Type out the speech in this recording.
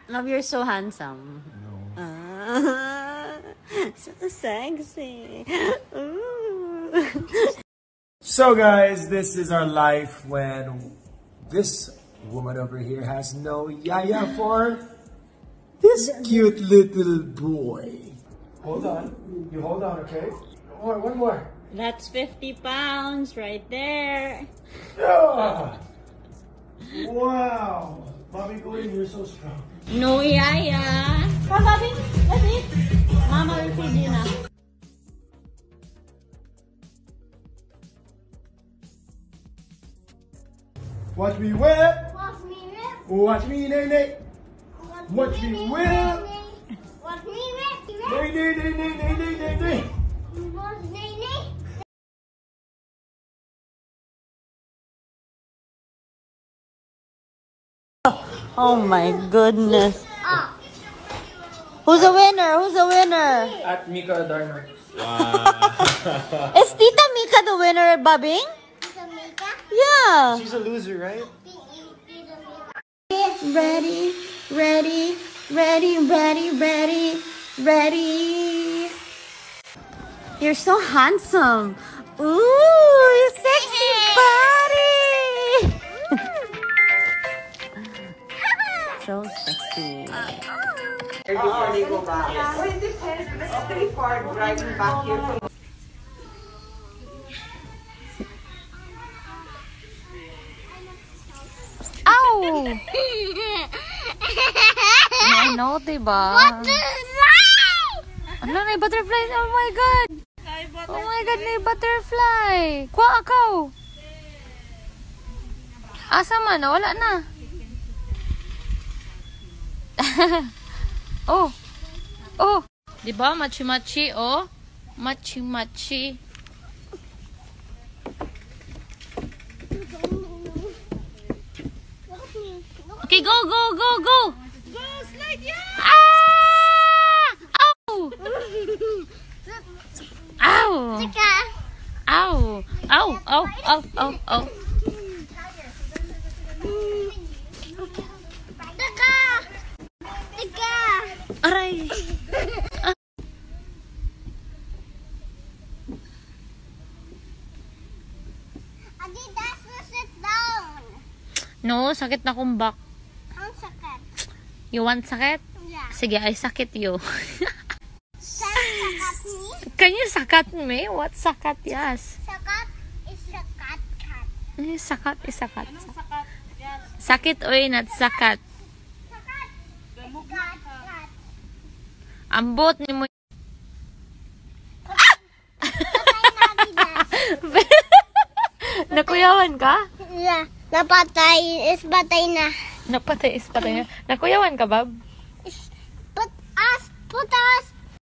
Love, you're so handsome. No. So sexy. So guys, this is our life when this woman over here has no yaya for this cute little boy. Hold on. You hold on, okay? One more. That's 50 pounds right there. Yeah. Wow. Bobby, go in. You're so strong. No yaya. Come, Bobby. Let's eat. Mama will feed you now. Watch me whip. Watch me whip. Watch me nay nay. Watch me whip. Watch me whip. Nay nay nay nay nay nay nay nay. Watch me whip. Oh my goodness. Who's a winner? Who's a winner? At Mika Adarna. Is Tita Mika the winner, Babing? Yeah. She's a loser, right? Ready, ready, ready, ready, ready, ready. You're so handsome. Ooh, you sexy body. So sexy. Before they go back. Well, it depends. It's pretty far driving back here from. Ow! I know, diba? Ano na yung butterfly? Oh my God! Oh my God, na yung butterfly! Kuha akaw! Asa man? Wala na. Oh! Oh! Diba? Machi-machi, oh? Machi-machi. Okay, go, go, go, go! Go, slide, yeah! Ah! Ow! Ow! Tika. Ow! Ow! Ow! Ow! Ow! Ow! Tika. Tika. Aray! Adidas, sit down. No, sakit na kong back. Ang sakit. You want sakit? Yeah. Sige, I sakit you. Sakat me. Can you sakat me? What sakat? Yes. Sakat is sakat cat. Sakat is sakat. Sakat? Yes. Sakit oy, not sakat. Sakat. Cat, cat. Ambot ni mo. Patay na Adidas. Nakuyawan ka? Yeah. Napatay is patay na. Napatay is patay na. Nakuyawan ka, Bab? Put us